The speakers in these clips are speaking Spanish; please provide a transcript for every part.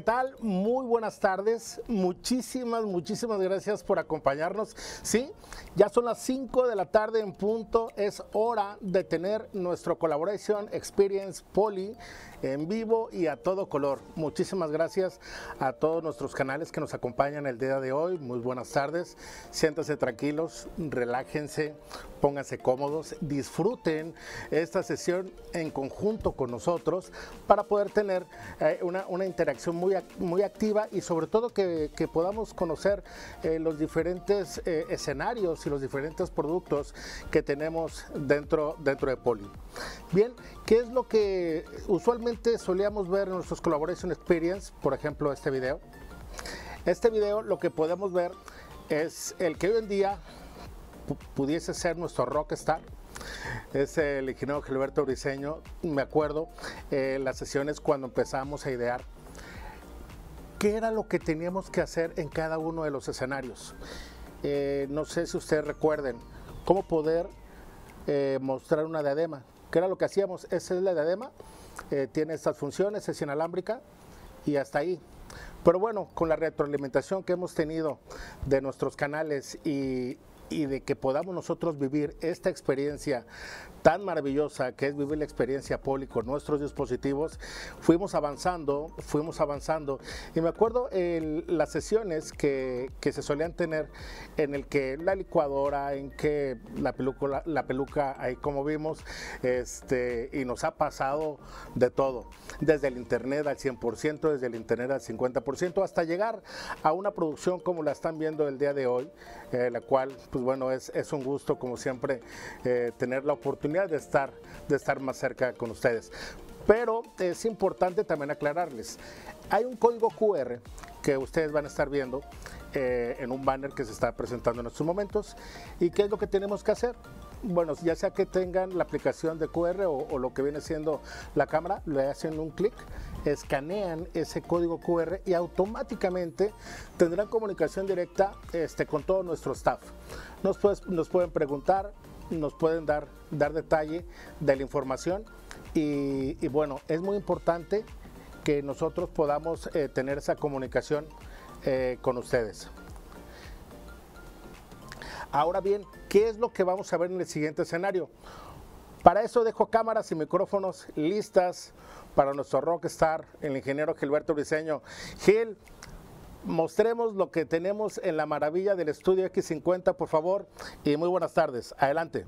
tal? Muy buenas tardes. Muchísimas gracias por acompañarnos. Sí, ya son las 5 de la tarde en punto. Es hora de tener nuestro Collaboration Experience Poly en vivo y a todo color. Muchísimas gracias a todos nuestros canales que nos acompañan el día de hoy. Muy buenas tardes. Siéntanse tranquilos, relájense, pónganse cómodos, disfruten esta sesión en conjunto con nosotros para poder tener una interacción muy activa y sobre todo que podamos conocer los diferentes escenarios y los diferentes productos que tenemos dentro de Poly. Bien, ¿qué es lo que usualmente solíamos ver en nuestros Collaboration Experience? Por ejemplo, este video. Este video lo que podemos ver es el que hoy en día pudiese ser nuestro rockstar. Es el ingeniero Gilberto Briceño. Me acuerdo las sesiones cuando empezamos a idear qué era lo que teníamos que hacer en cada uno de los escenarios. No sé si ustedes recuerden cómo poder mostrar una diadema. ¿Qué era lo que hacíamos? Esa es la diadema, tiene estas funciones, es inalámbrica y hasta ahí. Pero bueno, con la retroalimentación que hemos tenido de nuestros canales y de que podamos nosotros vivir esta experiencia tan maravillosa que es vivir la experiencia Poly con nuestros dispositivos, fuimos avanzando y me acuerdo las sesiones que se solían tener en el que la licuadora, en que la peluca ahí como vimos, y nos ha pasado de todo, desde el internet al 100%, desde el internet al 50%, hasta llegar a una producción como la están viendo el día de hoy, la cual pues bueno, es un gusto como siempre tener la oportunidad de estar más cerca con ustedes. Pero es importante también aclararles, hay un código QR que ustedes van a estar viendo en un banner que se está presentando en estos momentos. ¿Y qué es lo que tenemos que hacer? Bueno, ya sea que tengan la aplicación de QR o lo que viene siendo la cámara, le hacen un clic, escanean ese código QR y automáticamente tendrán comunicación directa con todo nuestro staff. Nos pueden preguntar, nos pueden dar detalle de la información y bueno, es muy importante que nosotros podamos tener esa comunicación con ustedes. Ahora bien, ¿qué es lo que vamos a ver en el siguiente escenario? Para eso dejo cámaras y micrófonos listas para nuestro rockstar, el ingeniero Gilberto Briceño. Gil, mostremos lo que tenemos en la maravilla del estudio X50, por favor, y muy buenas tardes. Adelante.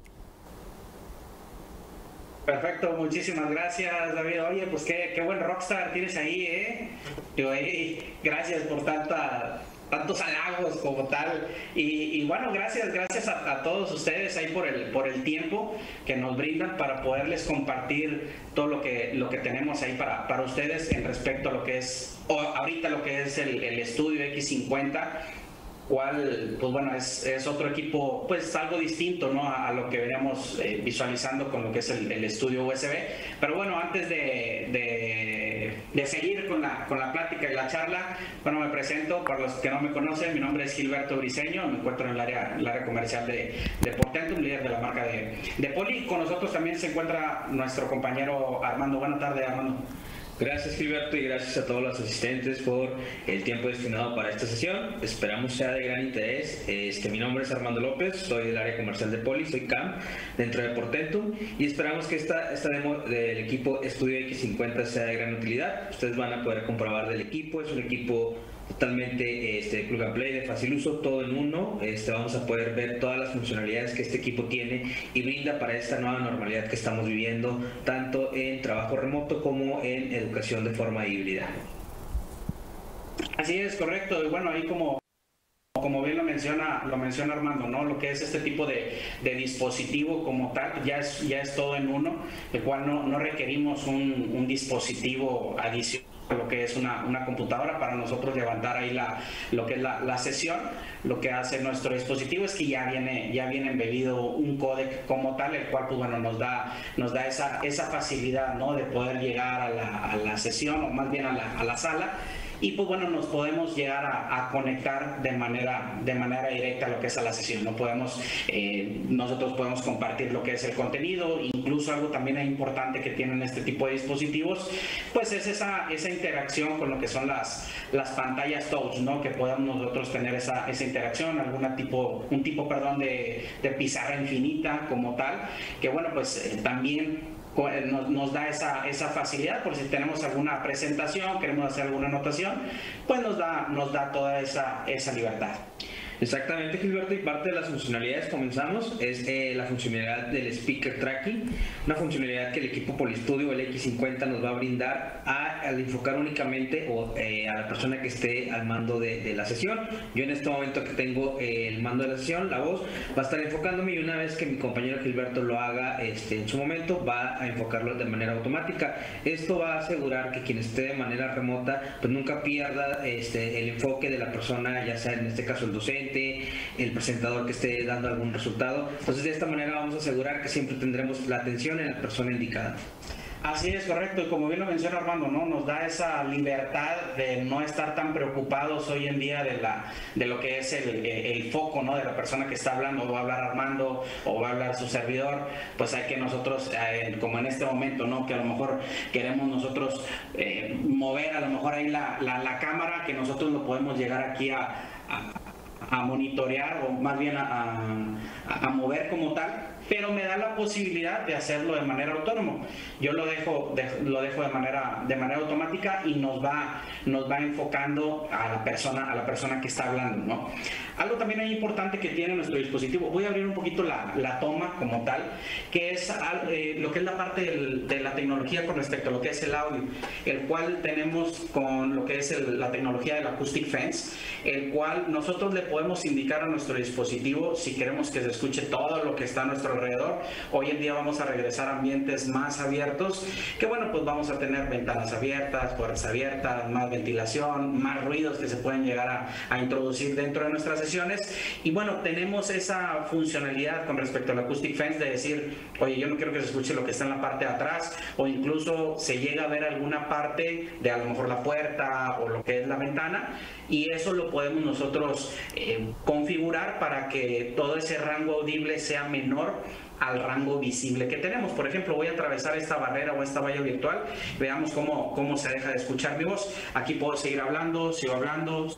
Perfecto, muchísimas gracias, David. Oye, pues qué buen rockstar tienes ahí, ¿eh? Gracias por tantos halagos como tal. Y bueno, gracias a todos ustedes ahí por el tiempo que nos brindan para poderles compartir todo lo que tenemos ahí para ustedes en respecto a lo que es, ahorita lo que es el estudio X50. Cual, pues bueno, es otro equipo, pues algo distinto, ¿no? A lo que veníamos visualizando con lo que es el estudio USB. Pero bueno, antes de seguir con la plática y la charla, bueno, me presento, para los que no me conocen, mi nombre es Gilberto Briceño, me encuentro en el área comercial de Portentum, líder de la marca de Poly. Con nosotros también se encuentra nuestro compañero Armando. Buenas tardes, Armando. Gracias, Gilberto, y gracias a todos los asistentes por el tiempo destinado para esta sesión. Esperamos sea de gran interés. Mi nombre es Armando López, soy del área comercial de Poly, soy CAM dentro de Portentum y esperamos que esta demo del equipo Estudio X50 sea de gran utilidad. Ustedes van a poder comprobar del equipo, es un equipo totalmente plug and play, de fácil uso, todo en uno. Vamos a poder ver todas las funcionalidades que este equipo tiene y brinda para esta nueva normalidad que estamos viviendo, tanto en trabajo remoto como en educación de forma híbrida. Así es, correcto. Y bueno, ahí como bien lo menciona Armando, ¿no? Lo que es este tipo de dispositivo como tal, ya es todo en uno, el cual no requerimos un dispositivo adicional, lo que es una computadora para nosotros levantar ahí lo que es la sesión. Lo que hace nuestro dispositivo es que ya viene embebido un códec como tal, el cual pues bueno nos da esa facilidad, ¿no? De poder llegar a la sesión, o más bien a la sala, y pues bueno, nos podemos llegar a conectar de manera directa a lo que es a la sesión. No podemos, nosotros podemos compartir lo que es el contenido, incluso algo también importante que tienen este tipo de dispositivos, pues es esa interacción con lo que son las pantallas touch, ¿no? Que podamos nosotros tener esa interacción, un tipo de pizarra infinita como tal, que bueno, pues también nos da esa facilidad por si tenemos alguna presentación, queremos hacer alguna anotación, pues nos da toda esa libertad. Exactamente, Gilberto, y parte de las funcionalidades comenzamos es la funcionalidad del speaker tracking, una funcionalidad que el equipo Polistudio, el X50, nos va a brindar al enfocar únicamente a la persona que esté al mando de la sesión. Yo en este momento que tengo el mando de la sesión, la voz va a estar enfocándome, y una vez que mi compañero Gilberto lo haga en su momento, va a enfocarlo de manera automática. Esto va a asegurar que quien esté de manera remota pues nunca pierda el enfoque de la persona, ya sea en este caso el docente, el presentador que esté dando algún resultado. Entonces de esta manera vamos a asegurar que siempre tendremos la atención en la persona indicada. Así es, correcto, y como bien lo menciona Armando, ¿no? Nos da esa libertad de no estar tan preocupados hoy en día de lo que es el foco, ¿no? De la persona que está hablando, o va a hablar Armando o va a hablar su servidor. Pues hay que nosotros, como en este momento, ¿no? Que a lo mejor queremos nosotros mover a lo mejor ahí la cámara, que nosotros lo podemos llegar aquí a monitorear, o más bien a mover como tal, pero me da la posibilidad de hacerlo de manera autónoma. Yo lo dejo de manera automática, y nos va enfocando a la persona que está hablando, ¿no? Algo también es importante que tiene nuestro dispositivo, voy a abrir un poquito la toma como tal, que es lo que es la parte de la tecnología con respecto a lo que es el audio, el cual tenemos con lo que es la tecnología del Acoustic Fence, el cual nosotros le podemos indicar a nuestro dispositivo si queremos que se escuche todo lo que está a nuestro alrededor. Hoy en día vamos a regresar a ambientes más abiertos, que bueno, pues vamos a tener ventanas abiertas, puertas abiertas, más ventilación, más ruidos que se pueden llegar a introducir dentro de nuestras sesiones. Y bueno, tenemos esa funcionalidad con respecto al Acoustic Fence de decir, oye, yo no quiero que se escuche lo que está en la parte de atrás, o incluso se llega a ver alguna parte de a lo mejor la puerta o lo que es la ventana, y eso lo podemos nosotros configurar para que todo ese rango audible sea menor al rango visible que tenemos. Por ejemplo, voy a atravesar esta barrera o esta valla virtual, veamos cómo se deja de escuchar mi voz. Aquí puedo seguir hablando, sigo hablando.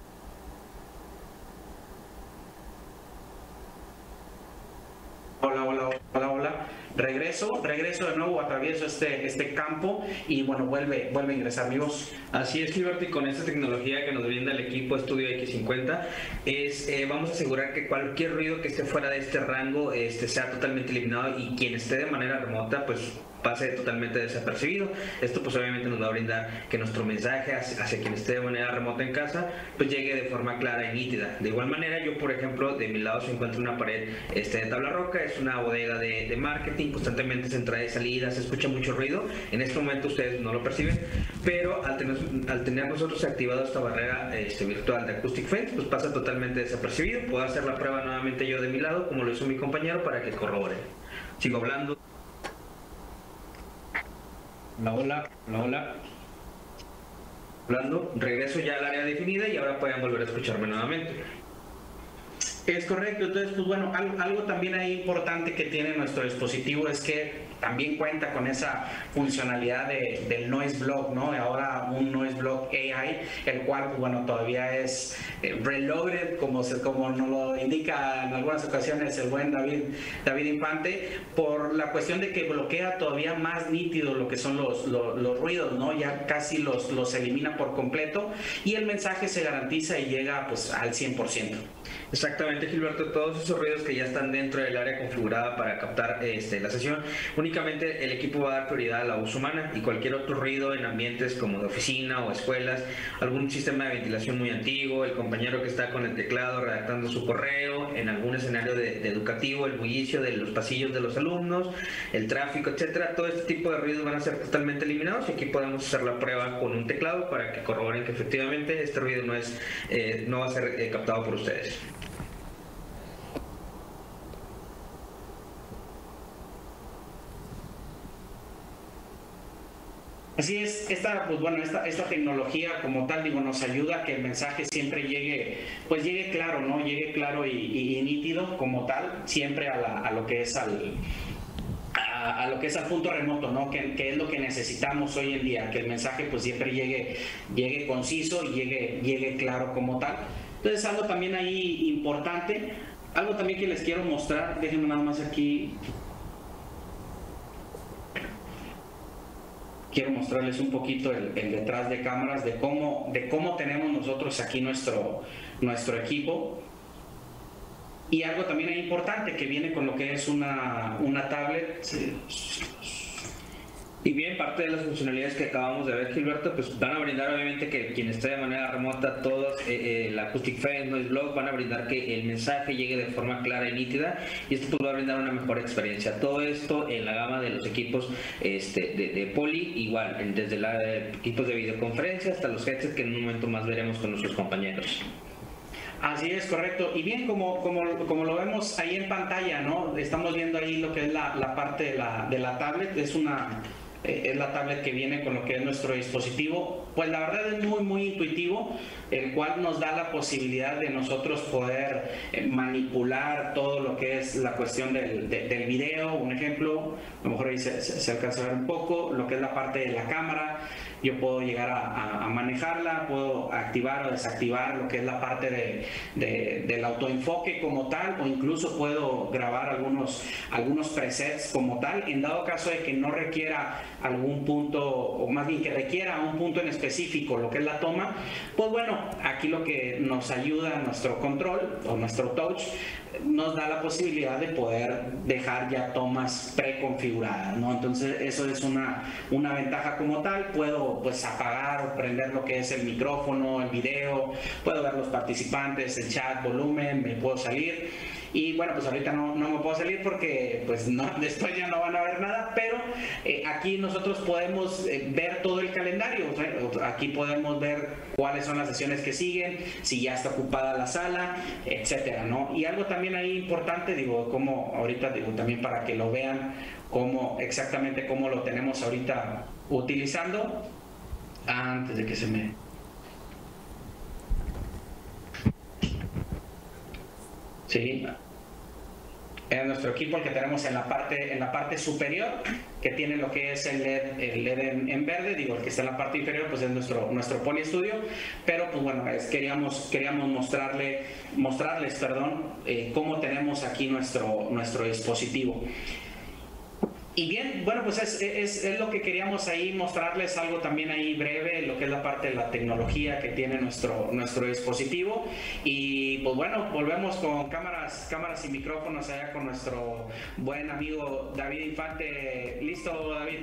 Hola. Regreso de nuevo, atravieso este campo, y bueno, vuelve a ingresar mi voz. Así es, Gilberto, y con esta tecnología que nos brinda el equipo Studio X50 vamos a asegurar que cualquier ruido que esté fuera de este rango sea totalmente eliminado, y quien esté de manera remota pues pase totalmente desapercibido. Esto pues obviamente nos va a brindar que nuestro mensaje hacia quien esté de manera remota en casa pues llegue de forma clara y nítida. De igual manera, yo por ejemplo, de mi lado se encuentra una pared de tabla roca, es una bodega de marketing, constantemente se entra y salida, se escucha mucho ruido. En este momento ustedes no lo perciben, pero al tener nosotros activado esta barrera virtual de Acoustic Fence, pues pasa totalmente desapercibido. Puedo hacer la prueba nuevamente yo de mi lado, como lo hizo mi compañero, para que corrobore. Sigo hablando. Hola. Hablando, regreso ya al área definida, y ahora pueden volver a escucharme nuevamente. Es correcto. Entonces, pues bueno, algo también ahí importante que tiene nuestro dispositivo es que también cuenta con esa funcionalidad del Noise Block, ¿no? Ahora un Noise Block AI, el cual, pues bueno, todavía es reloaded, como nos lo indica en algunas ocasiones el buen David Infante, por la cuestión de que bloquea todavía más nítido lo que son los ruidos, ¿no? Ya casi los elimina por completo, y el mensaje se garantiza y llega pues al 100%. Exactamente, Gilberto, todos esos ruidos que ya están dentro del área configurada para captar la sesión, únicamente el equipo va a dar prioridad a la voz humana, y cualquier otro ruido en ambientes como de oficina o escuelas, algún sistema de ventilación muy antiguo, el compañero que está con el teclado redactando su correo, en algún escenario de educativo, el bullicio de los pasillos de los alumnos, el tráfico, etcétera, todo este tipo de ruidos van a ser totalmente eliminados, y aquí podemos hacer la prueba con un teclado para que corroboren que efectivamente este ruido no va a ser captado por ustedes. Así es, esta tecnología como tal, digo, nos ayuda a que el mensaje siempre llegue claro, ¿no? Llegue claro y nítido como tal, siempre a lo que es al punto remoto, ¿no? Que es lo que necesitamos hoy en día, que el mensaje pues siempre llegue conciso y llegue claro como tal. Entonces, algo también ahí importante, algo también que les quiero mostrar, déjenme nada más aquí. Quiero mostrarles un poquito el detrás de cámaras de cómo tenemos nosotros aquí nuestro equipo. Y algo también importante que viene con lo que es una tablet. Y bien, parte de las funcionalidades que acabamos de ver, Gilberto, pues van a brindar obviamente que quien esté de manera remota, todos, la Acoustic Fence, Noise Block, van a brindar que el mensaje llegue de forma clara y nítida, y esto pues va a brindar una mejor experiencia. Todo esto en la gama de los equipos de Poly, igual, desde equipos de videoconferencia hasta los headsets que en un momento más veremos con nuestros compañeros. Así es, correcto. Y bien, como lo vemos ahí en pantalla, ¿no? Estamos viendo ahí lo que es la parte de la tablet. Es la tablet que viene con lo que es nuestro dispositivo. Pues la verdad es muy, muy intuitivo, el cual nos da la posibilidad de nosotros poder manipular todo lo que es la cuestión del video. Un ejemplo, a lo mejor ahí se alcanza a ver un poco, lo que es la parte de la cámara. Yo puedo llegar a manejarla, puedo activar o desactivar lo que es la parte del autoenfoque como tal, o incluso puedo grabar algunos presets como tal, en dado caso de que no requiera algún punto, o más bien que requiera un punto en específico, lo que es la toma. Pues bueno, aquí lo que nos ayuda nuestro control o nuestro touch nos da la posibilidad de poder dejar ya tomas preconfiguradas, ¿no? Entonces eso es una ventaja como tal. Puedo pues apagar o prender lo que es el micrófono, el video, puedo ver los participantes, el chat, volumen, me puedo salir. Y bueno, pues ahorita no me puedo salir porque pues después ya no van a ver nada, pero aquí nosotros podemos ver todo el calendario. O sea, aquí podemos ver cuáles son las sesiones que siguen, si ya está ocupada la sala, etcétera, ¿no? Y algo también ahí importante, digo, como ahorita digo también para que lo vean exactamente cómo lo tenemos ahorita utilizando, antes de que se me... Sí, es nuestro equipo el que tenemos en la parte superior, que tiene lo que es el LED en verde. Digo, el que está en la parte inferior pues es nuestro Poly Studio, pero pues bueno, queríamos mostrarles cómo tenemos aquí nuestro dispositivo. Y bien, bueno, pues es lo que queríamos ahí mostrarles, algo también ahí breve, lo que es la parte de la tecnología que tiene nuestro dispositivo. Y pues bueno, volvemos con cámaras y micrófonos allá con nuestro buen amigo David Infante. ¿Listo, David?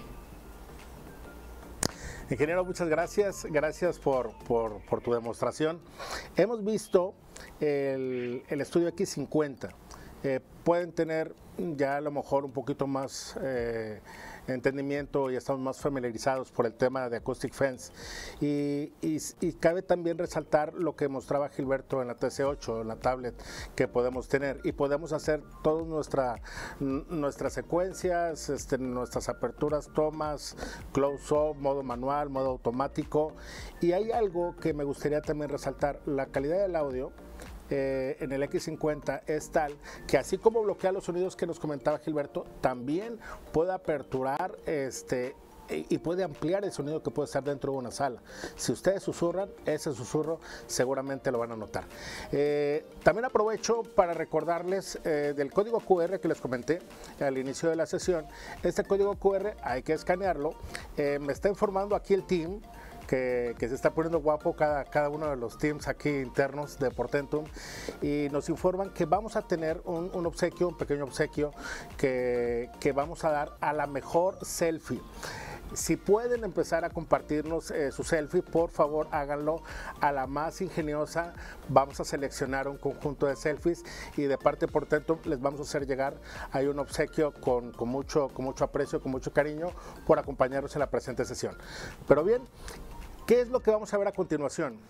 Ingeniero, muchas gracias. Gracias por tu demostración. Hemos visto el estudio X50. Pueden tener ya a lo mejor un poquito más entendimiento y estamos más familiarizados por el tema de Acoustic Fence, y cabe también resaltar lo que mostraba Gilberto en la TC8, en la tablet que podemos tener, y podemos hacer todas nuestras secuencias, nuestras aperturas, tomas, close-up, modo manual, modo automático. Y hay algo que me gustaría también resaltar: la calidad del audio en el X50 es tal que, así como bloquea los sonidos que nos comentaba Gilberto, también puede aperturar y puede ampliar el sonido que puede estar dentro de una sala. Si ustedes susurran, ese susurro seguramente lo van a notar. También aprovecho para recordarles del código QR que les comenté al inicio de la sesión. Este código QR hay que escanearlo. Me está informando aquí el team que se está poniendo guapo cada uno de los teams aquí internos de Portentum, y nos informan que vamos a tener un pequeño obsequio que vamos a dar a la mejor selfie. Si pueden empezar a compartirnos su selfie, por favor háganlo. A la más ingeniosa vamos a seleccionar un conjunto de selfies, y de parte de Portentum les vamos a hacer llegar ahí un obsequio con mucho aprecio, con mucho cariño, por acompañarnos en la presente sesión. Pero bien, ¿qué es lo que vamos a ver a continuación?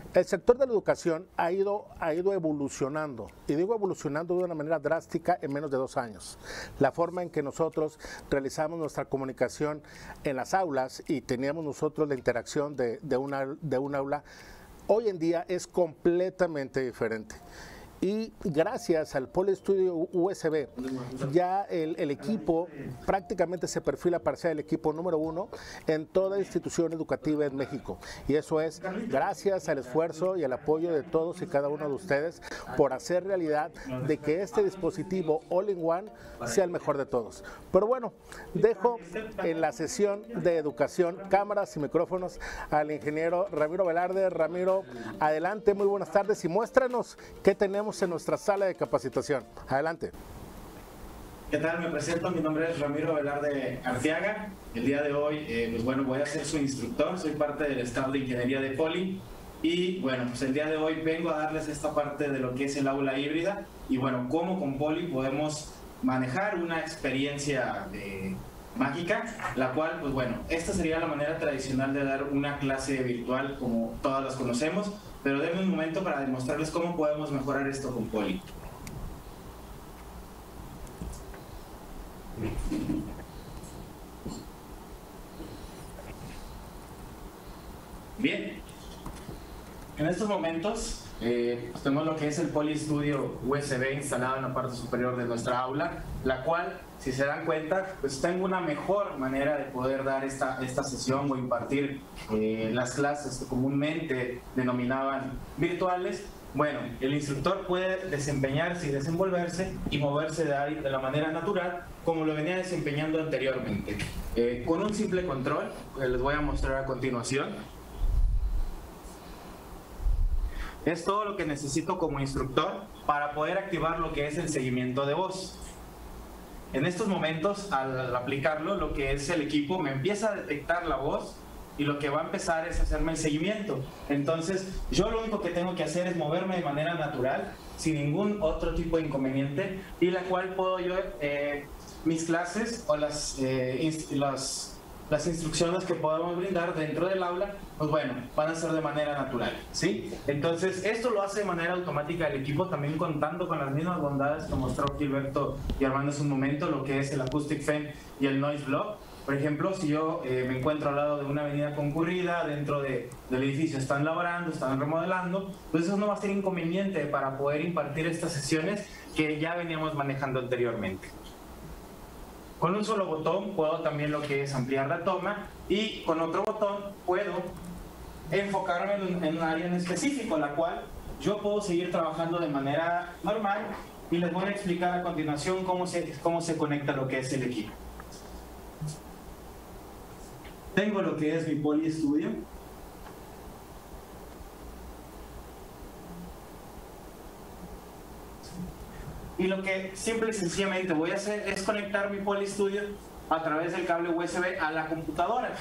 El sector de la educación ha ido evolucionando, y digo evolucionando de una manera drástica en menos de 2 años. La forma en que nosotros realizamos nuestra comunicación en las aulas y teníamos nosotros la interacción de un aula, hoy en día es completamente diferente. Y gracias al Poliestudio USB, ya el equipo prácticamente se perfila para ser el equipo número 1 en toda institución educativa en México. Y eso es gracias al esfuerzo y al apoyo de todos y cada uno de ustedes por hacer realidad de que este dispositivo All-in-One sea el mejor de todos. Pero bueno, dejo en la sesión de educación cámaras y micrófonos al ingeniero Ramiro Velarde. Ramiro, adelante, muy buenas tardes y muéstranos qué tenemos en nuestra sala de capacitación. Adelante. ¿Qué tal? Me presento, mi nombre es Ramiro Velarde Arteaga. El día de hoy, pues bueno, voy a ser su instructor, soy parte del staff de ingeniería de Poli y bueno, pues el día de hoy vengo a darles esta parte de lo que es el aula híbrida y bueno, cómo con Poli podemos manejar una experiencia mágica, la cual, pues bueno, esta sería la manera tradicional de dar una clase virtual como todas las conocemos, pero denme un momento para demostrarles cómo podemos mejorar esto con Poli. Bien, en estos momentos tenemos lo que es el Poliestudio USB instalado en la parte superior de nuestra aula, la cual, si se dan cuenta, pues tengo una mejor manera de poder dar esta sesión o impartir las clases que comúnmente denominaban virtuales. Bueno, el instructor puede desempeñarse y desenvolverse y moverse de la manera natural como lo venía desempeñando anteriormente. Con un simple control, que les voy a mostrar a continuación, es todo lo que necesito como instructor para poder activar lo que es el seguimiento de voz. En estos momentos, al aplicarlo, lo que es el equipo me empieza a detectar la voz y lo que va a empezar es hacerme el seguimiento. Entonces, yo lo único que tengo que hacer es moverme de manera natural, sin ningún otro tipo de inconveniente, y la cual puedo yo, mis clases o las instrucciones que podamos brindar dentro del aula, pues bueno, van a ser de manera natural, ¿sí? Entonces, esto lo hace de manera automática el equipo, también contando con las mismas bondades que mostró Gilberto y Armando hace un momento, lo que es el Acoustic Fan y el Noise Block. Por ejemplo, si yo me encuentro al lado de una avenida concurrida, dentro del edificio están laborando, están remodelando, pues eso no va a ser inconveniente para poder impartir estas sesiones que ya veníamos manejando anteriormente. Con un solo botón puedo también lo que es ampliar la toma y con otro botón puedo enfocarme en un área en específico, la cual yo puedo seguir trabajando de manera normal y les voy a explicar a continuación cómo se conecta lo que es el equipo. Tengo lo que es mi Poliestudio. Y lo que simple y sencillamente voy a hacer es conectar mi Poliestudio a través del cable USB a la computadora.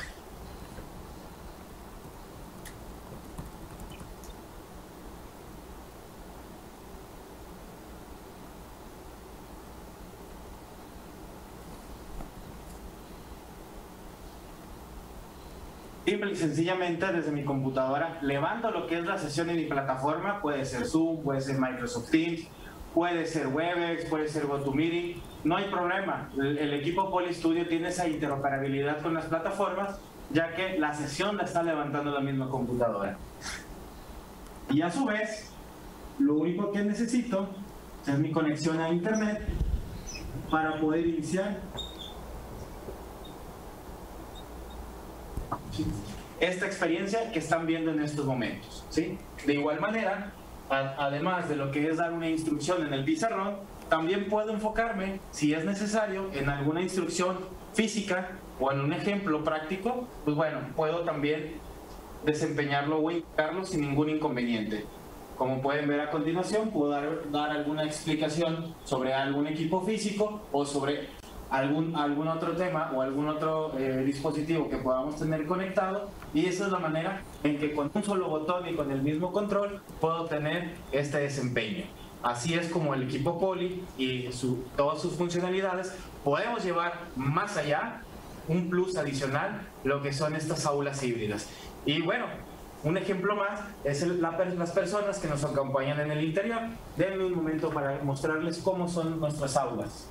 Simple y sencillamente desde mi computadora levanto lo que es la sesión en mi plataforma, puede ser Zoom, puede ser Microsoft Teams, puede ser Webex, puede ser GoToMeeting, no hay problema. El equipo Poliestudio tiene esa interoperabilidad con las plataformas, ya que la sesión la está levantando la misma computadora. Y a su vez, lo único que necesito es mi conexión a internet para poder iniciar esta experiencia que están viendo en estos momentos, ¿sí? De igual manera, además de lo que es dar una instrucción en el pizarrón, también puedo enfocarme, si es necesario, en alguna instrucción física o en un ejemplo práctico, pues bueno, puedo también desempeñarlo o indicarlo sin ningún inconveniente. Como pueden ver a continuación, puedo dar alguna explicación sobre algún equipo físico o sobre algún otro tema o algún otro dispositivo que podamos tener conectado, y esa es la manera en que con un solo botón y con el mismo control puedo tener este desempeño. Así es como el equipo Poli y todas sus funcionalidades podemos llevar más allá, un plus adicional, lo que son estas aulas híbridas. Y bueno, un ejemplo más es las personas que nos acompañan en el interior. Denme un momento para mostrarles cómo son nuestras aulas.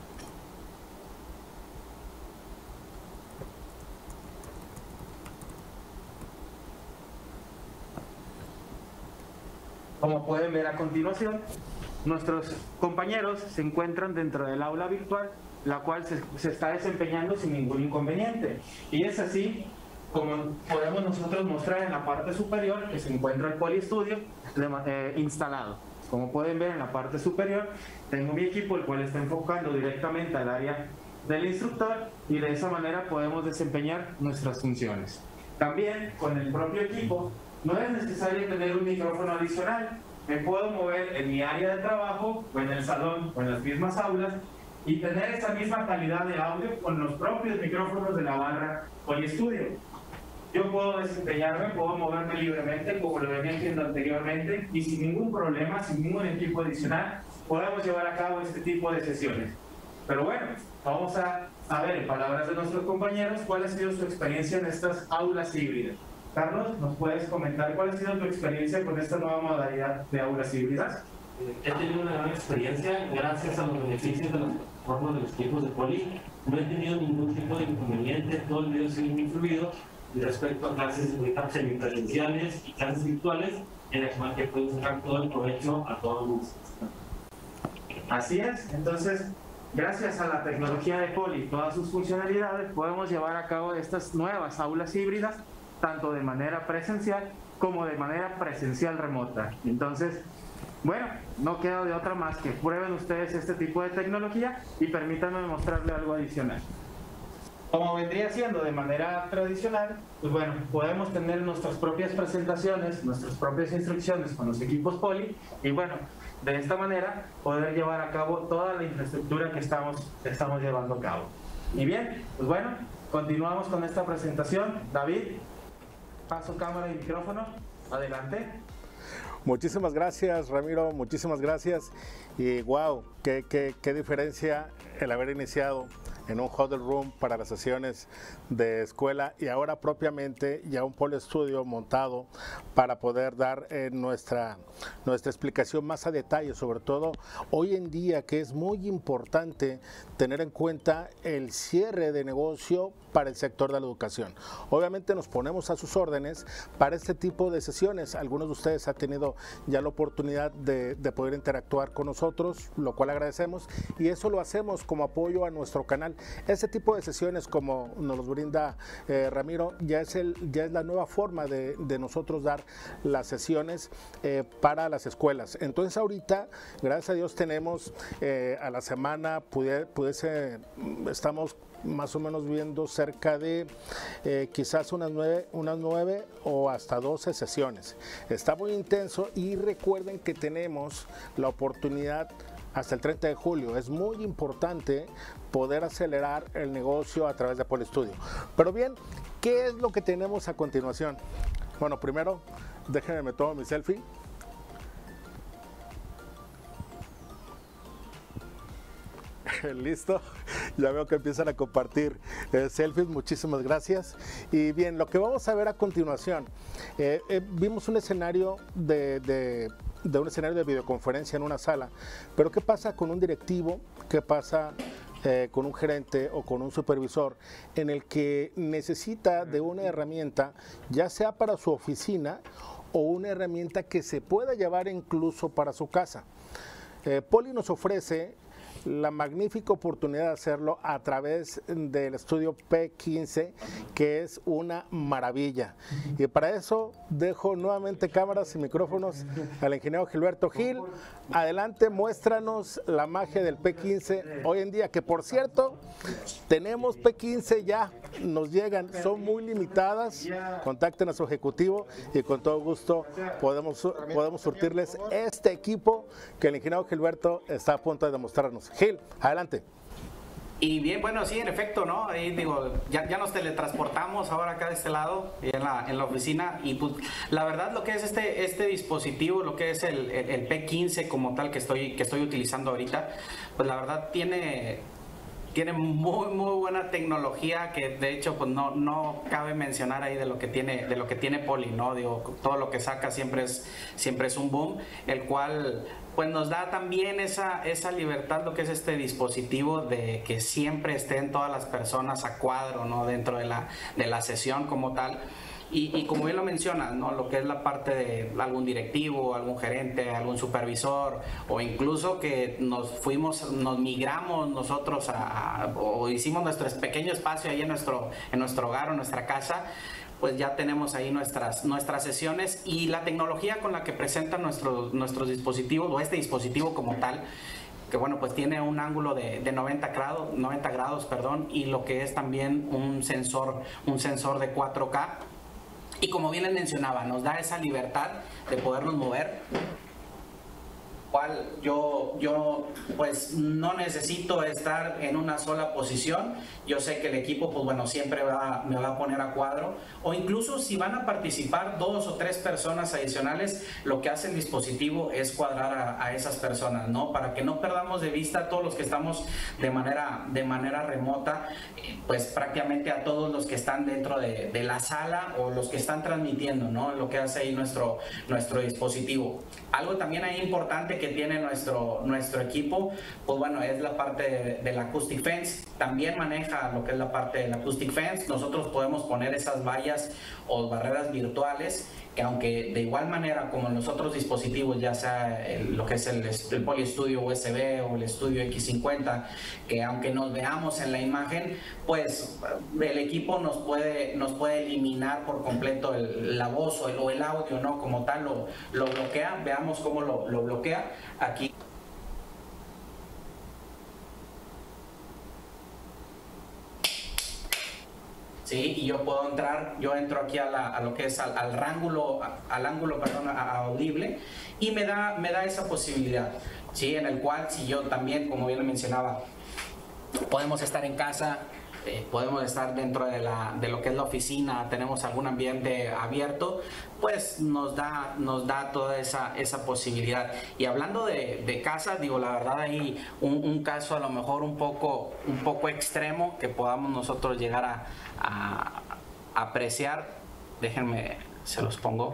Como pueden ver a continuación, nuestros compañeros se encuentran dentro del aula virtual, la cual se está desempeñando sin ningún inconveniente. Y es así como podemos nosotros mostrar en la parte superior que se encuentra el Poliestudio instalado. Como pueden ver en la parte superior tengo mi equipo, el cual está enfocando directamente al área del instructor, y de esa manera podemos desempeñar nuestras funciones. También con el propio equipo no es necesario tener un micrófono adicional. Me puedo mover en mi área de trabajo o en el salón o en las mismas aulas y tener esa misma calidad de audio con los propios micrófonos de la barra Poliestudio. Yo puedo desempeñarme, puedo moverme libremente como lo venía haciendo anteriormente, y sin ningún problema, sin ningún equipo adicional, podemos llevar a cabo este tipo de sesiones. Pero bueno, vamos a ver, en palabras de nuestros compañeros, cuál ha sido su experiencia en estas aulas híbridas. Carlos, ¿nos puedes comentar cuál ha sido tu experiencia con esta nueva modalidad de aulas híbridas? He tenido una gran experiencia gracias a los beneficios de las plataformas de los equipos de Poli. No he tenido ningún tipo de inconveniente, todo el video ha sido muy fluido. Y respecto a clases semipresenciales y clases virtuales, en el cual que pueden sacar todo el provecho a todos los. Así es, entonces, gracias a la tecnología de Poli y todas sus funcionalidades, podemos llevar a cabo estas nuevas aulas híbridas, tanto de manera presencial como de manera presencial remota. Entonces, bueno, no queda de otra más que prueben ustedes este tipo de tecnología y permítanme mostrarle algo adicional. Como vendría siendo de manera tradicional, pues bueno, podemos tener nuestras propias presentaciones, nuestras propias instrucciones con los equipos Poli, y bueno, de esta manera poder llevar a cabo toda la infraestructura que estamos llevando a cabo. Y bien, pues bueno, continuamos con esta presentación. David, paso cámara y micrófono, adelante. Muchísimas gracias, Ramiro, muchísimas gracias. Y wow, qué diferencia el haber iniciado en un huddle room para las sesiones de escuela y ahora propiamente ya un Poliestudio montado para poder dar nuestra explicación más a detalle, sobre todo hoy en día, que es muy importante tener en cuenta el cierre de negocio para el sector de la educación. Obviamente nos ponemos a sus órdenes para este tipo de sesiones. Algunos de ustedes han tenido ya la oportunidad de poder interactuar con nosotros, lo cual agradecemos, y eso lo hacemos como apoyo a nuestro canal. Este tipo de sesiones, como nos los brinda Ramiro, ya es la nueva forma de nosotros dar las sesiones para las escuelas. Entonces ahorita, gracias a Dios, tenemos a la semana, estamos más o menos viendo cerca de quizás unas 9 o hasta 12 sesiones. Está muy intenso, y recuerden que tenemos la oportunidad hasta el 30 de julio. Es muy importante poder acelerar el negocio a través de Poliestudio. Pero bien, ¿qué es lo que tenemos a continuación? Bueno, primero, déjenme me tomo mi selfie. Listo, ya veo que empiezan a compartir selfies, muchísimas gracias. Y bien, lo que vamos a ver a continuación, vimos un escenario de un escenario de videoconferencia en una sala, pero ¿qué pasa con un directivo? ¿Qué pasa con un gerente o con un supervisor en el que necesita de una herramienta, ya sea para su oficina o una herramienta que se pueda llevar incluso para su casa? Poli nos ofrece la magnífica oportunidad de hacerlo a través del estudio P15, que es una maravilla. Y para eso dejo nuevamente cámaras y micrófonos al ingeniero Gilberto Gil. Adelante, muéstranos la magia del P15 hoy en día, que por cierto, tenemos P15 ya, nos llegan, son muy limitadas. Contacten a su ejecutivo y con todo gusto podemos surtirles este equipo que el ingeniero Gilberto está a punto de demostrarnos. Gil, adelante. Y bien, bueno, sí, en efecto, ¿no? Ahí digo, ya nos teletransportamos ahora acá de este lado, en la oficina, y pues la verdad lo que es este dispositivo, lo que es el P15 como tal que estoy utilizando ahorita, pues la verdad tiene tiene muy buena tecnología, que de hecho pues no cabe mencionar ahí de lo que tiene Poly, ¿no? Digo, todo lo que saca siempre es un boom, el cual pues nos da también esa libertad, lo que es este dispositivo, de que siempre estén todas las personas a cuadro, ¿no? Dentro de la sesión como tal. Y como bien lo mencionas, ¿no? Lo que es la parte de algún directivo, algún gerente, algún supervisor, o incluso que nos migramos nosotros o hicimos nuestro pequeño espacio ahí en nuestro hogar o nuestra casa, pues ya tenemos ahí nuestras sesiones, y la tecnología con la que presentan nuestros dispositivos, o este dispositivo como tal, que bueno, pues tiene un ángulo de 90 grados, y lo que es también un sensor de 4K. Y como bien les mencionaba, nos da esa libertad de podernos mover, cual yo pues no necesito estar en una sola posición. Yo sé que el equipo pues bueno siempre me va a poner a cuadro, o incluso si van a participar 2 o 3 personas adicionales, lo que hace el dispositivo es cuadrar a esas personas, ¿no? Para que no perdamos de vista a todos los que estamos de manera remota, pues prácticamente a todos los que están dentro de la sala, o los que están transmitiendo, ¿no? Lo que hace ahí nuestro dispositivo. Algo también ahí importante que tiene nuestro equipo, pues bueno, es la parte de la Acoustic Fence. También maneja lo que es la parte de la Acoustic Fence. Nosotros podemos poner esas vallas o barreras virtuales, que aunque de igual manera como en los otros dispositivos, ya sea lo que es el Poly Studio USB o el Studio X50, que aunque nos veamos en la imagen, pues el equipo nos puede eliminar por completo la voz o el audio, ¿no? Como tal lo bloquea. Veamos cómo lo bloquea aquí. Sí, y yo entro aquí a lo que es al ángulo audible, y me da esa posibilidad, sí, en el cual si yo también, como bien lo mencionaba, podemos estar en casa, podemos estar dentro de lo que es la oficina, tenemos algún ambiente abierto, pues nos da toda esa posibilidad. Y hablando de casa, digo, la verdad hay un caso a lo mejor un poco extremo que podamos nosotros llegar a apreciar. Déjenme, se los pongo.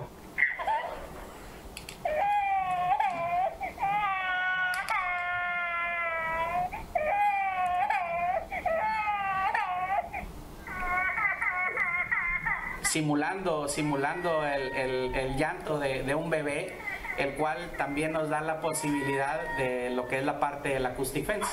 Simulando el llanto de un bebé, el cual también nos da la posibilidad de lo que es la parte de la Acoustic Fence.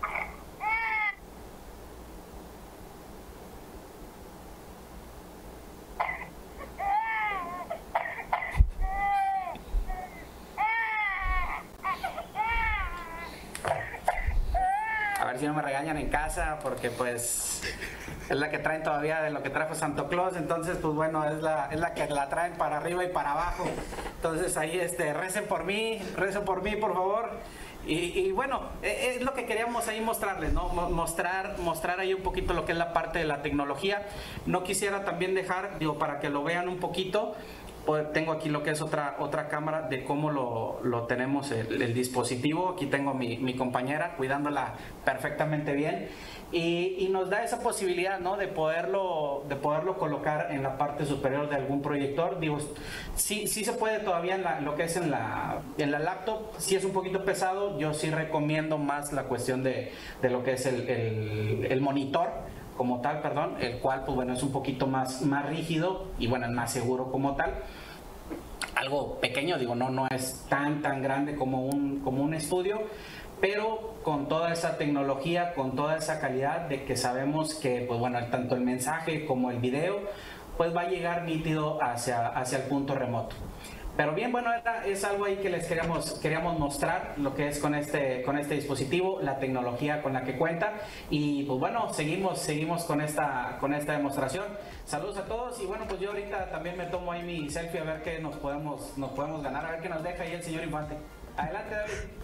A ver si no me regañan en casa, porque pues es la que traen todavía de lo que trajo Santo Claus. Entonces pues bueno, es la que la traen para arriba y para abajo. Entonces ahí recen por mí por favor. Y bueno, es lo que queríamos ahí mostrarles, ¿no? Mostrar ahí un poquito lo que es la parte de la tecnología. No quisiera también dejar, digo, para que lo vean un poquito. Tengo aquí lo que es otra cámara de cómo lo tenemos el dispositivo. Aquí tengo mi compañera cuidándola perfectamente bien, y nos da esa posibilidad, ¿no? de poderlo colocar en la parte superior de algún proyector. Digo, sí se puede todavía lo que es en la laptop. Sí es un poquito pesado. Yo sí recomiendo más la cuestión de lo que es el monitor como tal, el cual pues bueno es un poquito más rígido y bueno es más seguro como tal. Algo pequeño, digo, no es tan grande como un estudio, pero con toda esa tecnología, con toda esa calidad de que sabemos que pues bueno tanto el mensaje como el video pues va a llegar nítido hacia el punto remoto. Pero bien, bueno, es algo ahí que les queríamos mostrar, lo que es con este dispositivo, la tecnología con la que cuenta. Y pues bueno, seguimos con esta demostración. Saludos a todos, y bueno, pues yo ahorita también me tomo ahí mi selfie a ver qué nos podemos ganar, a ver qué nos deja ahí el señor Infante. Adelante,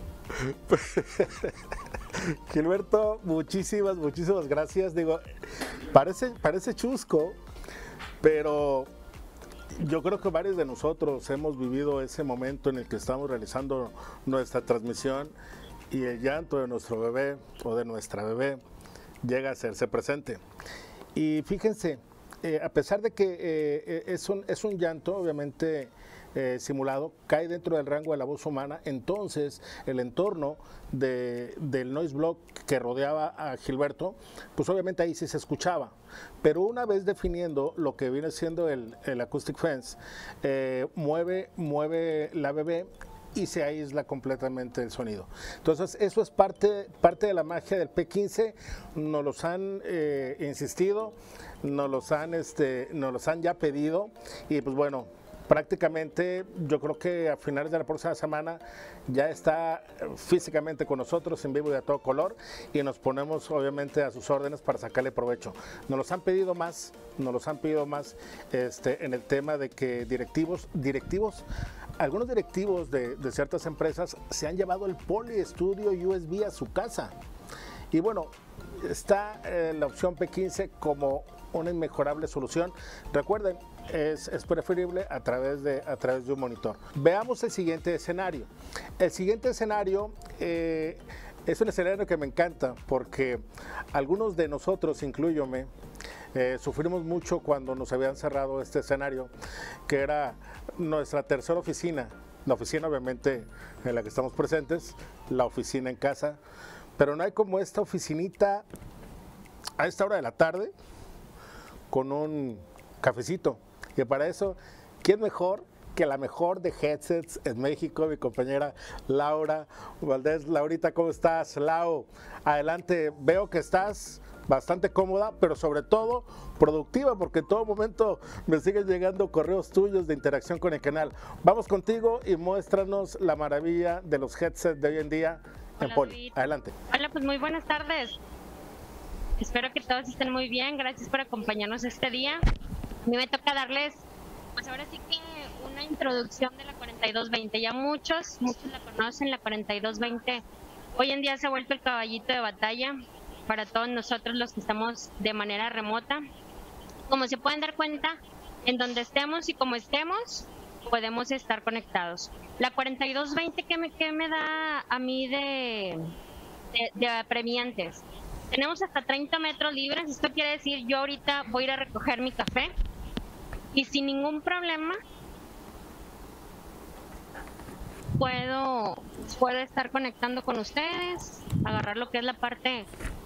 David. Gilberto, muchísimas gracias. Digo, parece chusco, pero yo creo que varios de nosotros hemos vivido ese momento en el que estamos realizando nuestra transmisión y el llanto de nuestro bebé o de nuestra bebé llega a hacerse presente. Y fíjense, a pesar de que es un llanto, obviamente, simulado, cae dentro del rango de la voz humana, entonces el entorno del noise block que rodeaba a Gilberto, pues obviamente ahí sí se escuchaba, pero una vez definiendo lo que viene siendo el acoustic fence, mueve la BB y se aísla completamente el sonido. Entonces eso es parte de la magia del P15, nos los han insistido, nos los han ya pedido, y pues bueno, prácticamente yo creo que a finales de la próxima semana ya está físicamente con nosotros en vivo y a todo color, y nos ponemos obviamente a sus órdenes para sacarle provecho. Nos los han pedido más en el tema de que algunos directivos de ciertas empresas se han llevado el Poly Studio USB a su casa. Y bueno, está la opción P15 como una inmejorable solución. Recuerden, es preferible a través de un monitor. Veamos el siguiente escenario. El siguiente escenario es un escenario que me encanta porque algunos de nosotros, incluyóme, sufrimos mucho cuando nos habían cerrado este escenario, que era nuestra tercera oficina. La oficina obviamente en la que estamos presentes, la oficina en casa, pero no hay como esta oficinita a esta hora de la tarde con un cafecito. Y para eso, ¿quién mejor que la mejor de headsets en México? Mi compañera Laura Valdés. Laurita, ¿cómo estás? Lau, adelante. Veo que estás bastante cómoda, pero sobre todo productiva, porque en todo momento me siguen llegando correos tuyos de interacción con el canal. Vamos contigo y muéstranos la maravilla de los headsets de hoy en día en Poly. Adelante. Hola, pues muy buenas tardes. Espero que todos estén muy bien. Gracias por acompañarnos este día. A mí me toca darles, pues ahora sí que una introducción de la 4220. Ya muchos la conocen, la 4220. Hoy en día se ha vuelto el caballito de batalla para todos nosotros los que estamos de manera remota. Como se pueden dar cuenta, en donde estemos y como estemos, podemos estar conectados. La 4220, ¿qué me da a mí de apremiantes? Tenemos hasta 30 metros libres. Esto quiere decir, yo ahorita voy a ir a recoger mi café y sin ningún problema puedo estar conectando con ustedes, agarrar lo que es la parte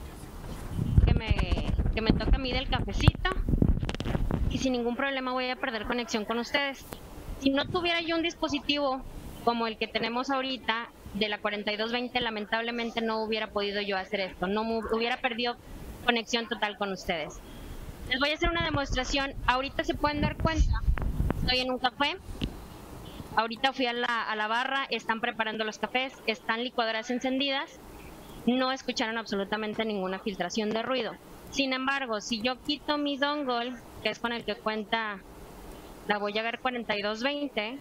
que me toca a mí del cafecito, y sin ningún problema voy a perder conexión con ustedes. Si no tuviera yo un dispositivo como el que tenemos ahorita de la 4220, lamentablemente no hubiera podido yo hacer esto, no hubiera perdido conexión total con ustedes. Les voy a hacer una demostración. Ahorita se pueden dar cuenta, estoy en un café. Ahorita fui a la barra, están preparando los cafés, están licuadoras encendidas, no escucharon absolutamente ninguna filtración de ruido. Sin embargo, si yo quito mi dongle, que es con el que cuenta la Voyager 4220,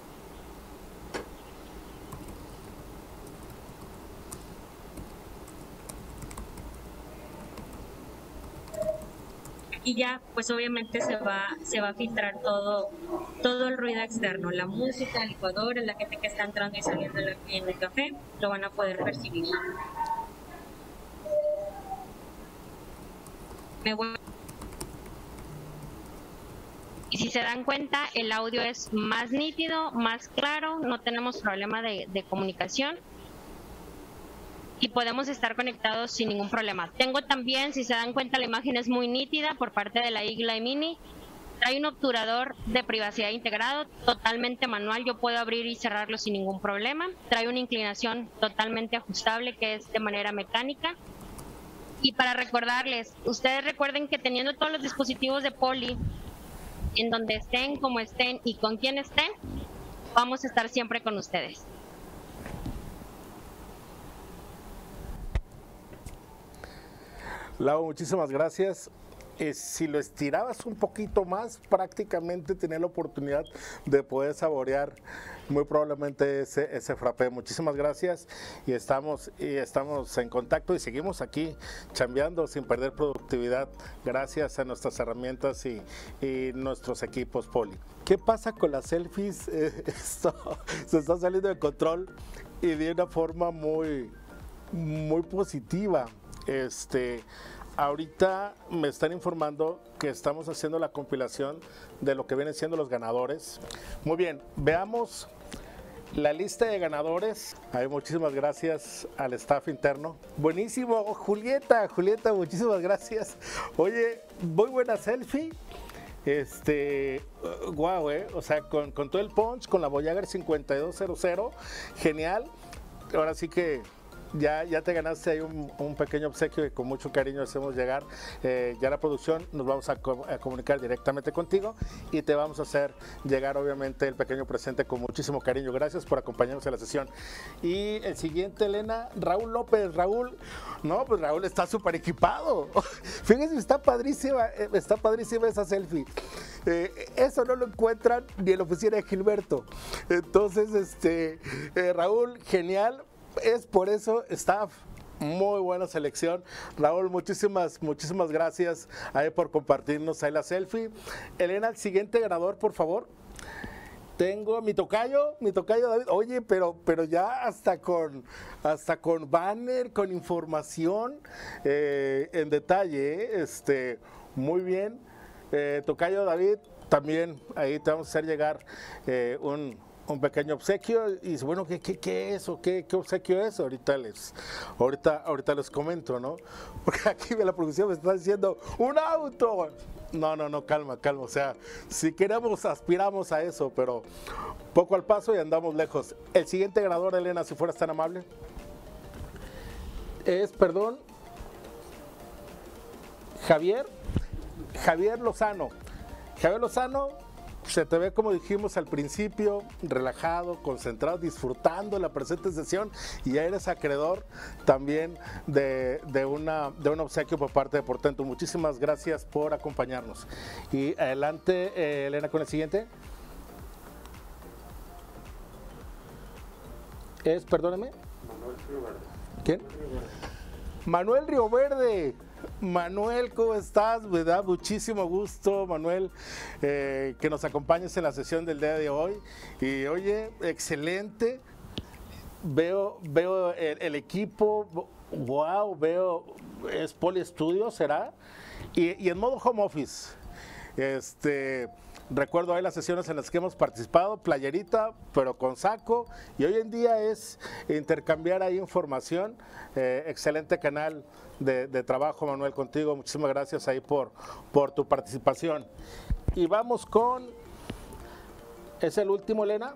y ya pues obviamente se va a filtrar todo el ruido externo, la música, la licuadora, la gente que está entrando y saliendo en el café, lo van a poder percibir. Y si se dan cuenta, el audio es más nítido, más claro, no tenemos problema de comunicación y podemos estar conectados sin ningún problema. Tengo también, si se dan cuenta, la imagen es muy nítida por parte de la Eagle Mini. Trae un obturador de privacidad integrado, totalmente manual, yo puedo abrir y cerrarlo sin ningún problema. Trae una inclinación totalmente ajustable que es de manera mecánica. Y para recordarles, ustedes recuerden que teniendo todos los dispositivos de Poly, en donde estén, como estén y con quien estén, vamos a estar siempre con ustedes. Lau, muchísimas gracias. Si lo estirabas un poquito más, prácticamente tenía la oportunidad de poder saborear muy probablemente ese frappé. Muchísimas gracias y estamos en contacto y seguimos aquí chambeando sin perder productividad gracias a nuestras herramientas y nuestros equipos Poly. ¿Qué pasa con las selfies? Esto se está saliendo de control y de una forma muy positiva. ahorita me están informando que estamos haciendo la compilación de lo que vienen siendo los ganadores. Muy bien, veamos la lista de ganadores. Ay, muchísimas gracias al staff interno. Buenísimo, Julieta, muchísimas gracias. Oye, muy buena selfie. Guau, o sea, con todo el punch, con la Voyager 5200, genial. Ahora sí que ya te ganaste ahí un pequeño obsequio que con mucho cariño hacemos llegar. Ya la producción nos vamos a comunicar directamente contigo y te vamos a hacer llegar obviamente el pequeño presente con muchísimo cariño. Gracias por acompañarnos en la sesión. Y el siguiente, Elena, Raúl López. Raúl, no, pues Raúl está súper equipado. Fíjense, está padrísima esa selfie. Eso no lo encuentran ni en la oficina de Gilberto. Entonces, Raúl, genial. Es por eso, staff, muy buena selección. Raúl, muchísimas gracias ahí por compartirnos ahí la selfie. Elena, el siguiente ganador, por favor. Tengo mi tocayo David. Oye, pero ya hasta con banner, con información en detalle. Muy bien. Tocayo David, también ahí te vamos a hacer llegar un pequeño obsequio. Y dice, bueno, ¿qué es o qué obsequio es? Ahorita les comento, ¿no? Porque aquí la producción me está diciendo ¡un auto! No, calma, o sea, si queremos aspiramos a eso, pero poco al paso y andamos lejos. El siguiente ganador, Elena, si fueras tan amable, es, Javier Lozano. Javier Lozano, se te ve, como dijimos al principio, relajado, concentrado, disfrutando la presente sesión, y ya eres acreedor también de un obsequio por parte de Portento. Muchísimas gracias por acompañarnos. Y adelante, Elena, con el siguiente. Perdóneme. Manuel Río Verde. ¿Quién? Manuel Río Verde. Manuel, ¿cómo estás? Me da muchísimo gusto, Manuel, que nos acompañes en la sesión del día de hoy. Y oye, excelente. Veo el equipo, wow, es Poli Studio, ¿será? Y en modo home office. Recuerdo ahí las sesiones en las que hemos participado, playerita, pero con saco, y hoy en día es intercambiar ahí información. Excelente canal de trabajo, Manuel, contigo. Muchísimas gracias ahí por tu participación. Y vamos con, ¿es el último, Elena?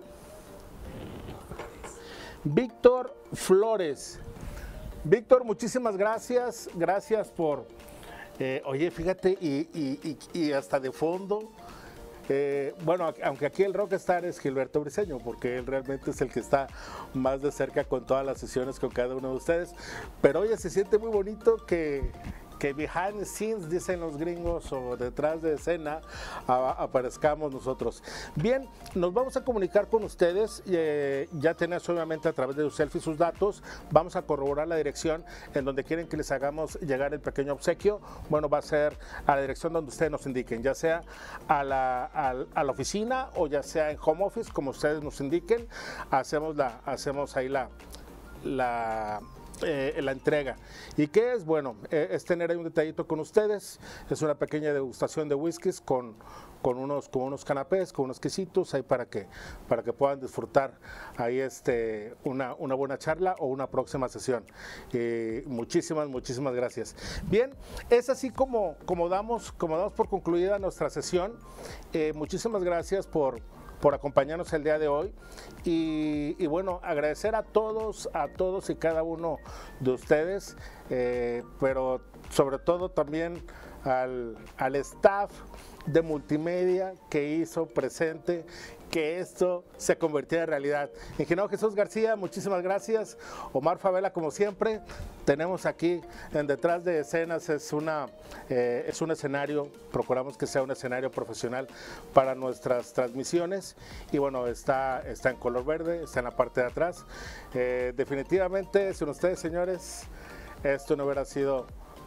Víctor Flores. Víctor, muchísimas gracias por, oye, fíjate, y hasta de fondo. Bueno, aunque aquí el rockstar es Gilberto Briceño, porque él realmente es el que está más de cerca con todas las sesiones con cada uno de ustedes, pero oye, se siente muy bonito que behind the scenes, dicen los gringos, o detrás de escena, aparezcamos nosotros. Bien, nos vamos a comunicar con ustedes. Ya tenés obviamente a través de su selfie sus datos. Vamos a corroborar la dirección en donde quieren que les hagamos llegar el pequeño obsequio. Bueno, va a ser a la dirección donde ustedes nos indiquen, ya sea a la oficina o ya sea en home office, como ustedes nos indiquen. Hacemos ahí la entrega. ¿Y qué es? Bueno, es tener ahí un detallito con ustedes. Es una pequeña degustación de whiskies con unos canapés, con unos quesitos ahí para que puedan disfrutar ahí una buena charla o una próxima sesión. Muchísimas gracias. Bien, es así como damos por concluida nuestra sesión. Muchísimas gracias por acompañarnos el día de hoy y bueno, agradecer a todos y cada uno de ustedes, pero sobre todo también al staff de multimedia que hizo presente que esto se convirtiera en realidad. Ingeniero Jesús García, muchísimas gracias. Omar Favela, como siempre, tenemos aquí en detrás de escenas, es un escenario, procuramos que sea un escenario profesional para nuestras transmisiones, y bueno, está en color verde, está en la parte de atrás. Definitivamente, sin ustedes, señores, esto no hubiera sido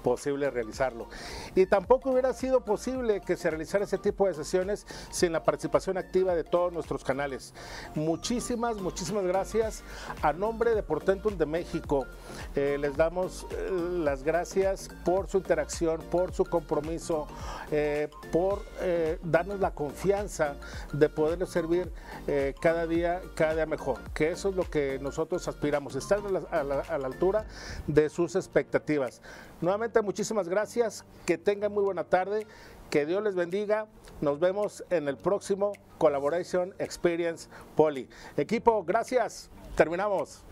posible realizarlo. Y tampoco hubiera sido posible que se realizara ese tipo de sesiones sin la participación activa de todos nuestros canales. Muchísimas gracias. A nombre de Portentum de México, les damos las gracias por su interacción, por su compromiso, por darnos la confianza de poderles servir cada día mejor, que eso es lo que nosotros aspiramos, estar a la altura de sus expectativas. Nuevamente, muchísimas gracias, que tengan muy buena tarde, que Dios les bendiga, nos vemos en el próximo Collaboration Experience Poly. Equipo, gracias, terminamos.